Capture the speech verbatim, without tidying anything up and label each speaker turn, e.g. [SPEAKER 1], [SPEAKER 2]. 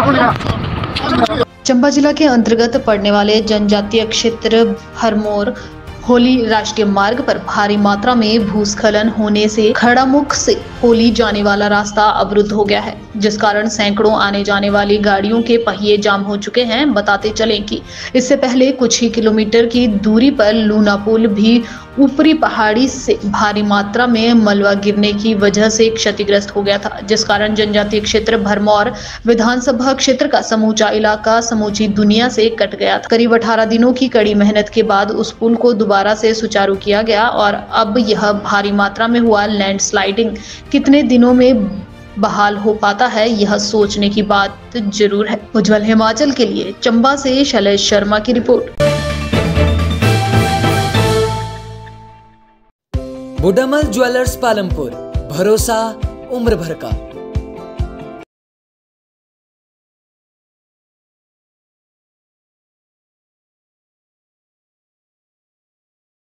[SPEAKER 1] चंबा जिला के अंतर्गत पड़ने वाले जनजातीय क्षेत्र भरमौर होली राष्ट्रीय मार्ग पर भारी मात्रा में भूस्खलन होने से खड़ामुख से होली जाने वाला रास्ता अवरुद्ध हो गया है, जिस कारण सैकड़ों आने जाने वाली गाड़ियों के पहिए जाम हो चुके हैं। बताते चलें कि इससे पहले कुछ ही किलोमीटर की दूरी पर लूना पुल भी ऊपरी पहाड़ी से भारी मात्रा में मलबा गिरने की वजह से क्षतिग्रस्त हो गया था, जिस कारण जनजातीय क्षेत्र भरमौर विधानसभा क्षेत्र का समूचा इलाका समूची दुनिया से कट गया था। करीब अठारह दिनों की कड़ी मेहनत के बाद उस पुल को दोबारा से सुचारू किया गया और अब यह भारी मात्रा में हुआ लैंडस्लाइडिंग कितने दिनों में बहाल हो पाता है, यह सोचने की बात जरूर है। उज्जवल हिमाचल के लिए चंबा से शैलेश शर्मा की रिपोर्ट।
[SPEAKER 2] बुडामल ज्वेलर्स पालमपुर, भरोसा उम्र भर का।